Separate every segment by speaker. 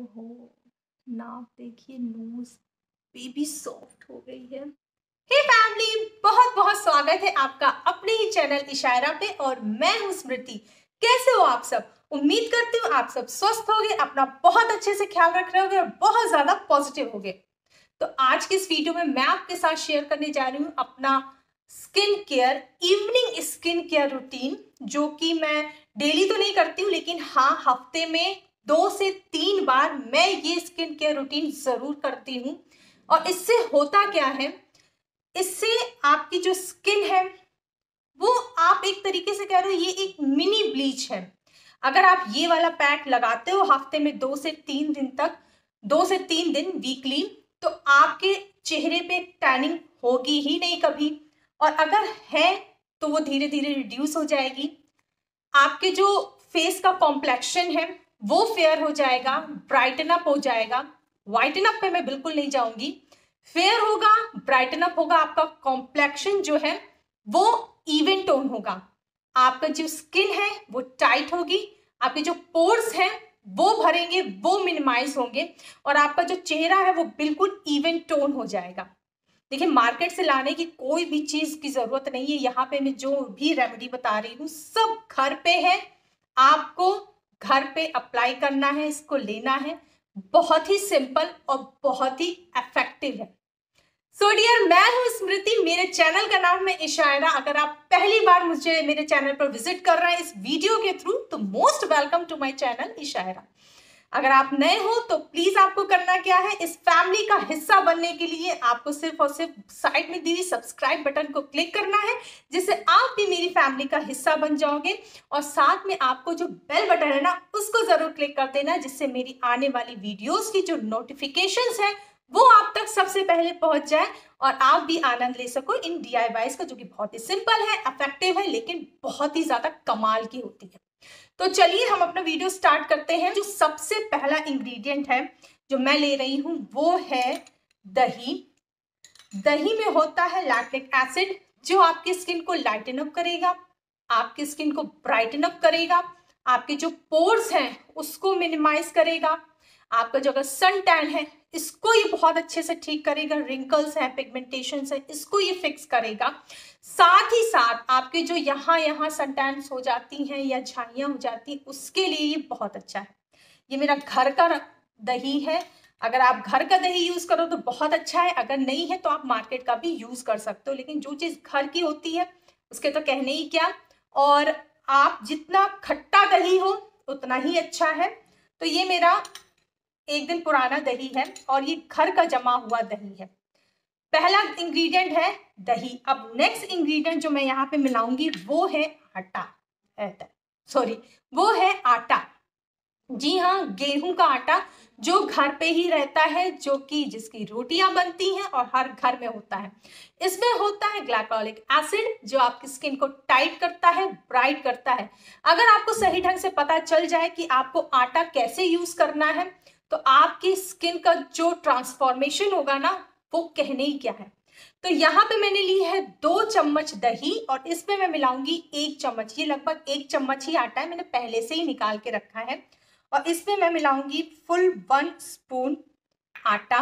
Speaker 1: ओहो, नाक देखिए, नोज बेबी सॉफ्ट हो गई है। हे फैमिली, बहुत बहुत स्वागत है आपका अपने ही चैनल इशारा पे और मैं हूँ स्मृति। कैसे हो आप सब? उम्मीद करती हूँ आप सब स्वस्थ होगे, अपना बहुत अच्छे से ख्याल रख रहे होगे और बहुत ज्यादा पॉजिटिव होगे। तो आज की इस वीडियो में मैं आपके साथ शेयर करने जा रही हूँ अपना skin care, evening skin care routine, जो कि मैं डेली तो नहीं करती हूँ, लेकिन हाँ, हफ्ते में 2 से 3 बार मैं ये स्किन केयर रूटीन जरूर करती हूँ। और इससे होता क्या है, इससे आपकी जो स्किन है वो, आप एक तरीके से कह रहे हो, ये एक मिनी ब्लीच है। अगर आप ये वाला पैक लगाते हो हफ्ते में 2 से 3 दिन तक, 2 से 3 दिन वीकली, तो आपके चेहरे पे टैनिंग होगी ही नहीं कभी। और अगर है तो वो धीरे धीरे रिड्यूस हो जाएगी। आपके जो फेस का कॉम्प्लेक्शन है वो फेयर हो जाएगा, ब्राइटन अप हो जाएगा। व्हाइटन अप पे मैं बिल्कुल नहीं जाऊंगी, फेयर होगा, ब्राइटन अप होगा। आपका कॉम्प्लेक्शन जो है वो इवन टोन होगा, आपका जो स्किन है वो टाइट होगी, आपके जो पोर्स हैं वो भरेंगे, वो मिनिमाइज होंगे और आपका जो चेहरा है वो बिल्कुल इवन टोन हो जाएगा। देखिए, मार्केट से लाने की कोई भी चीज की जरूरत नहीं है। यहाँ पे मैं जो भी रेमेडी बता रही हूँ सब घर पे है, आपको घर पे अप्लाई करना है, इसको लेना है। बहुत ही सिंपल और बहुत ही इफेक्टिव है। सो डियर, मैं हूं स्मृति, मेरे चैनल का नाम है इशारा। अगर आप पहली बार मुझे मेरे चैनल पर विजिट कर रहे हैं इस वीडियो के थ्रू, तो most welcome to my channel Ishara. अगर आप नए हो तो प्लीज आपको करना क्या है, इस फैमिली का हिस्सा बनने के लिए आपको सिर्फ और सिर्फ साइड में दी हुई सब्सक्राइब बटन को क्लिक करना है, जिससे आप भी मेरी फैमिली का हिस्सा बन जाओगे। और साथ में आपको जो बेल बटन है ना, उसको जरूर क्लिक कर देना, जिससे मेरी आने वाली वीडियोस की जो नोटिफिकेशंस है वो आप तक सबसे पहले पहुंच जाए और आप भी आनंद ले सको इन DIYs का, जो कि बहुत ही सिंपल है, इफेक्टिव है, लेकिन बहुत ही ज्यादा कमाल की होती है। तो चलिए हम अपना वीडियो स्टार्ट करते हैं। जो सबसे पहला इंग्रेडिएंट है जो मैं ले रही हूं वो है दही। दही में होता है लैक्टिक एसिड, जो आपकी स्किन को लाइटन अप करेगा, आपकी स्किन को ब्राइटन अप करेगा, आपके जो पोर्स हैं उसको मिनिमाइज करेगा, आपका जो अगर सन टैन है इसको ये बहुत अच्छे से ठीक करेगा, रिंकल्स है, पिगमेंटेशन है, इसको ये फिक्स करेगा। साथ ही साथ आपके जो यहाँ सन टैन्स हो जाती हैं या झाइयाँ हो जाती हैं, उसके लिए ये बहुत अच्छा है। ये मेरा घर का दही है। अगर आप घर का दही यूज करो तो बहुत अच्छा है, अगर नहीं है तो आप मार्केट का भी यूज कर सकते हो, लेकिन जो चीज घर की होती है उसके तो कहने ही क्या। और आप जितना खट्टा दही हो उतना ही अच्छा है। तो ये मेरा 1 दिन पुराना दही है और ये घर का जमा हुआ दही है। पहला इंग्रेडिएंट है दही। अब नेक्स्ट इंग्रेडिएंट जो मैं यहाँ पे मिलाऊंगी वो है आटा, सॉरी, वो है आटा। जी हाँ, गेहूं का आटा, जो घर पे ही रहता है, जो कि जिसकी रोटियां बनती हैं और हर घर में होता है। इसमें होता है ग्लाइकोलिक एसिड, जो आपकी स्किन को टाइट करता है, ब्राइट करता है। अगर आपको सही ढंग से पता चल जाए कि आपको आटा कैसे यूज करना है, तो आपकी स्किन का जो ट्रांसफॉर्मेशन होगा ना, वो कहने ही क्या है। तो यहाँ पे मैंने ली है 2 चम्मच दही और इसमें मैं मिलाऊंगी 1 चम्मच, ये लगभग 1 चम्मच ही आटा है, मैंने पहले से ही निकाल के रखा है। और इसमें मैं मिलाऊंगी फुल 1 स्पून आटा।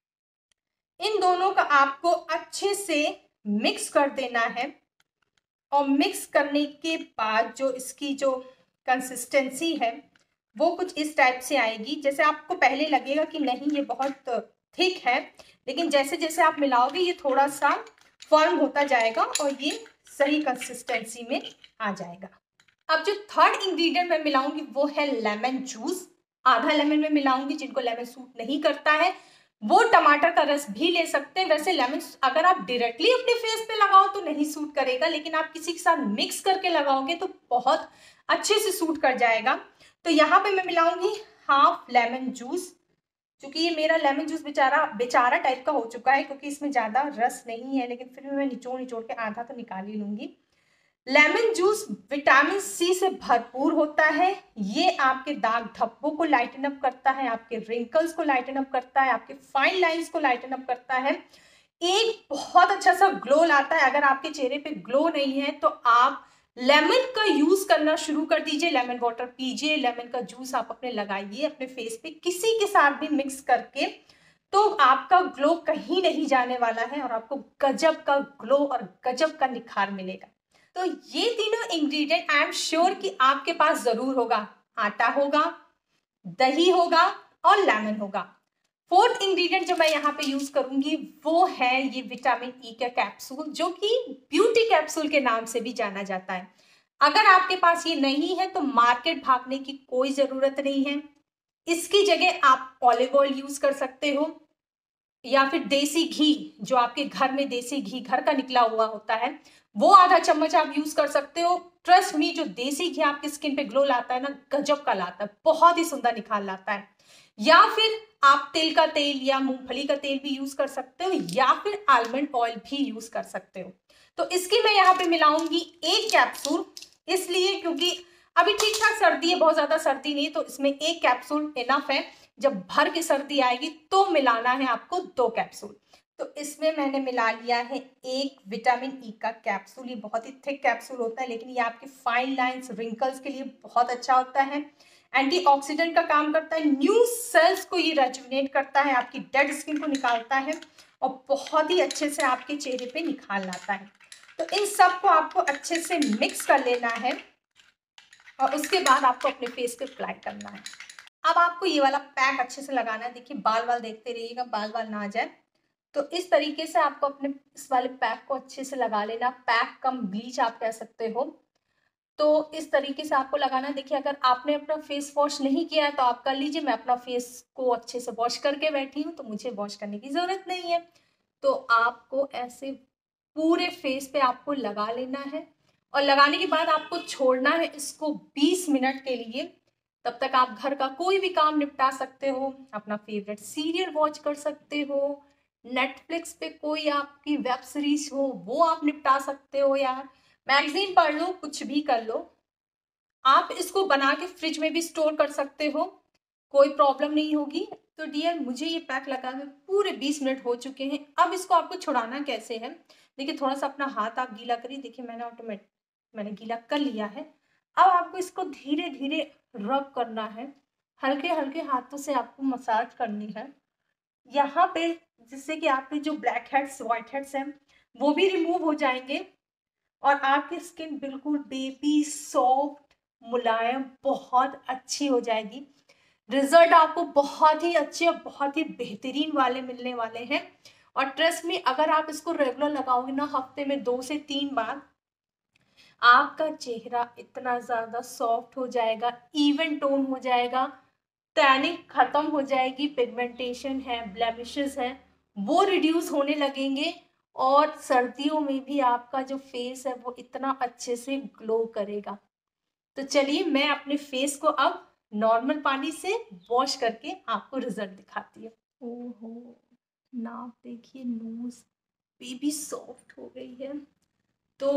Speaker 1: इन दोनों का आपको अच्छे से मिक्स कर देना है। और मिक्स करने के बाद जो इसकी जो कंसिस्टेंसी है वो कुछ इस टाइप से आएगी। जैसे आपको पहले लगेगा कि नहीं ये बहुत थिक है, लेकिन जैसे जैसे आप मिलाओगे ये थोड़ा सा फर्म होता जाएगा और ये सही कंसिस्टेंसी में आ जाएगा। अब जो थर्ड इंग्रेडिएंट मैं मिलाऊंगी वो है लेमन जूस। आधा लेमन में मिलाऊंगी, जिनको लेमन सूट नहीं करता है वो टमाटर का रस भी ले सकते हैं। वैसे लेमन अगर आप डायरेक्टली अपने फेस पे लगाओ तो नहीं सूट करेगा, लेकिन आप किसी के साथ मिक्स करके लगाओगे तो बहुत अच्छे से सूट कर जाएगा। तो यहाँ पे मैं मिलाऊंगी हाफ लेमन जूस। क्योंकि ये मेरा लेमन जूस बेचारा बेचारा टाइप का हो चुका है, क्योंकि इसमें ज्यादा रस नहीं है, लेकिन फिर भी मैं निचोड़ निचोड़ के आधा तो निकाल ही लूंगी। लेमन जूस विटामिन सी से भरपूर होता है। ये आपके दाग धब्बों को लाइटन अप करता है, आपके रिंकल्स को लाइटन अप करता है, आपके फाइन लाइंस को लाइटन अप करता है। एक बहुत अच्छा सा ग्लो लाता है। अगर आपके चेहरे पे ग्लो नहीं है तो आप लेमन का यूज करना शुरू कर दीजिए, लेमन वाटर पीजिए, लेमन का जूस आप अपने लगाइए अपने फेस पे किसी के साथ भी मिक्स करके, तो आपका ग्लो कहीं नहीं जाने वाला है और आपको गजब का ग्लो और गजब का निखार मिलेगा। तो ये तीनों इंग्रेडिएंट आई एम श्योर कि आपके पास जरूर होगा। आटा होगा, दही होगा और लेमन होगा। फोर्थ इंग्रेडिएंट जो मैं यहाँ पे यूज करूंगी वो है ये विटामिन ई का कैप्सूल, जो कि ब्यूटी कैप्सूल के नाम से भी जाना जाता है। अगर आपके पास ये नहीं है तो मार्केट भागने की कोई जरूरत नहीं है। इसकी जगह आप ऑलिव ऑयल यूज कर सकते हो, या फिर देसी घी, जो आपके घर में देसी घी घर का निकला हुआ होता है वो आधा चम्मच आप यूज कर सकते हो। ट्रस्ट मी, जो देसी घी आपकी स्किन पे ग्लो लाता है ना, गजब का लाता है, बहुत ही सुंदर निखार लाता है। या फिर आप तिल का तेल या मूंगफली का तेल भी यूज कर सकते हो, या फिर आलमंड ऑयल भी यूज कर सकते हो। तो इसकी मैं यहाँ पे मिलाऊंगी 1 कैप्सूल, इसलिए क्योंकि अभी ठीक ठाक सर्दी है, बहुत ज्यादा सर्दी नहीं, तो इसमें 1 कैप्सूल इनफ है। जब भर की सर्दी आएगी तो मिलाना है आपको 2 कैप्सूल। तो इसमें मैंने मिला लिया है 1 विटामिन ई का कैप्सूल। ये बहुत ही थिक कैप्सूल होता है, लेकिन ये आपके फाइन लाइंस, रिंकल्स के लिए बहुत अच्छा होता है। एंटीऑक्सीडेंट का काम करता है, न्यू सेल्स को ये रेजुविनेट करता है, आपकी डेड स्किन को निकालता है और बहुत ही अच्छे से आपके चेहरे पे निखार लाता है। तो इन सब को आपको अच्छे से मिक्स कर लेना है और उसके बाद आपको अपने फेस पे अप्लाई करना है। अब आपको ये वाला पैक अच्छे से लगाना है। देखिए बाल वाल देखते रहिएगा, बाल वाल ना आ जाए। तो इस तरीके से आपको अपने इस वाले पैक को अच्छे से लगा लेना। पैक कम ब्लीच आप कह सकते हो। तो इस तरीके से आपको लगाना। देखिए अगर आपने अपना फेस वॉश नहीं किया है तो आप कर लीजिए। मैं अपना फेस को अच्छे से वॉश करके बैठी हूँ, तो मुझे वॉश करने की जरूरत नहीं है। तो आपको ऐसे पूरे फेस पे आपको लगा लेना है और लगाने के बाद आपको छोड़ना है इसको 20 मिनट के लिए। तब तक आप घर का कोई भी काम निपटा सकते हो, अपना फेवरेट सीरियल वॉच कर सकते हो, नेटफ्लिक्स पे कोई आपकी वेब सीरीज हो वो आप निपटा सकते हो, यार मैगजीन पढ़ लो, कुछ भी कर लो। आप इसको बना के फ्रिज में भी स्टोर कर सकते हो, कोई प्रॉब्लम नहीं होगी। तो डियर, मुझे ये पैक लगा के पूरे 20 मिनट हो चुके हैं। अब इसको आपको छुड़ाना कैसे है, देखिए थोड़ा सा अपना हाथ आप गीला करिए। देखिए मैंने गीला कर लिया है। अब आपको इसको धीरे धीरे रब करना है, हल्के हल्के हाथों से आपको मसाज करनी है यहाँ पे, जिससे कि आपके जो ब्लैक हेड्स, व्हाइट हेड्स हैं वो भी रिमूव हो जाएंगे और आपकी स्किन बिल्कुल बेबी सॉफ्ट, मुलायम, बहुत अच्छी हो जाएगी। रिजल्ट आपको बहुत ही अच्छे और बहुत ही बेहतरीन वाले मिलने वाले हैं। और ट्रस्ट में, अगर आप इसको रेगुलर लगाओगे ना, हफ्ते में 2 से 3 बार, आपका चेहरा इतना ज्यादा सॉफ्ट हो जाएगा, इवन टोन हो जाएगा, टैनिंग खत्म हो जाएगी, पिगमेंटेशन है, ब्लेमिशेस हैं, वो रिड्यूस होने लगेंगे। और सर्दियों में भी आपका जो फेस है वो इतना अच्छे से ग्लो करेगा। तो चलिए मैं अपने फेस को अब नॉर्मल पानी से वॉश करके आपको रिजल्ट दिखाती हूँ। ओहो, नाक देखिए, नोज बेबी सॉफ्ट हो गई है। तो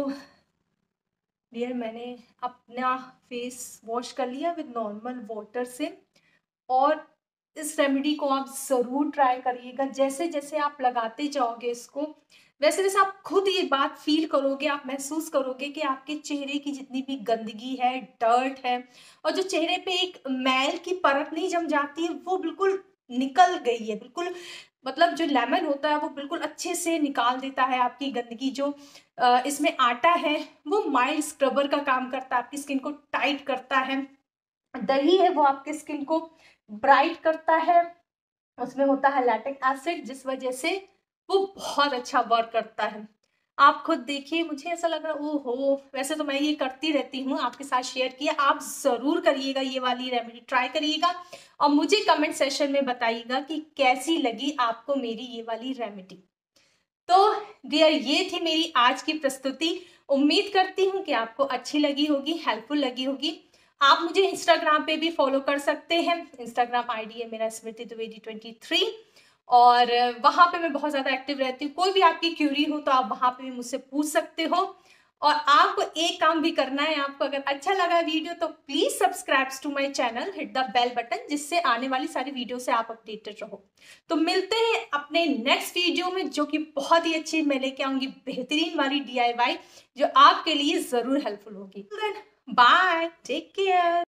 Speaker 1: डियर, मैंने अपना फेस वॉश कर लिया विद नॉर्मल वाटर से। और इस रेमेडी को आप ज़रूर ट्राई करिएगा। जैसे जैसे आप लगाते जाओगे इसको, वैसे वैसे आप खुद ये बात फील करोगे, आप महसूस करोगे कि आपके चेहरे की जितनी भी गंदगी है, डर्ट है, और जो चेहरे पे एक मैल की परत नहीं जम जाती है, वो बिल्कुल निकल गई है। बिल्कुल, मतलब जो लेमन होता है वो बिल्कुल अच्छे से निकाल देता है आपकी गंदगी। जो इसमें आटा है वो माइल्ड स्क्रबर का काम करता है, आपकी स्किन को टाइट करता है। दही है वो आपके स्किन को ब्राइट करता है, उसमें होता है लैक्टिक एसिड, जिस वजह से वो बहुत अच्छा वर्क करता है। आप खुद देखिए, मुझे ऐसा लग रहा है ओहो, वैसे तो मैं ये करती रहती हूँ, आपके साथ शेयर किया। आप जरूर करिएगा, ये वाली रेमेडी ट्राई करिएगा और मुझे कमेंट सेशन में बताइएगा कि कैसी लगी आपको मेरी ये वाली रेमेडी। तो डियर, ये थी मेरी आज की प्रस्तुति। उम्मीद करती हूँ कि आपको अच्छी लगी होगी, हेल्पफुल लगी होगी। आप मुझे इंस्टाग्राम पे भी फॉलो कर सकते हैं। इंस्टाग्राम आईडी है मेरा स्मृति द्विवेदी 23 और वहाँ पे मैं बहुत ज़्यादा एक्टिव रहती हूँ। कोई भी आपकी क्यूरी हो तो आप वहाँ पे भी मुझसे पूछ सकते हो। और आपको एक काम भी करना है, आपको अगर अच्छा लगा वीडियो तो please subscribe to my channel, hit the bell button, जिससे आने वाली सारी वीडियो से आप अपडेटेड रहो। तो मिलते हैं अपने नेक्स्ट वीडियो में, जो कि बहुत ही अच्छी मैं लेके आऊंगी, बेहतरीन वाली DIY जो आपके लिए जरूर हेल्पफुल होगी। Bye, take care.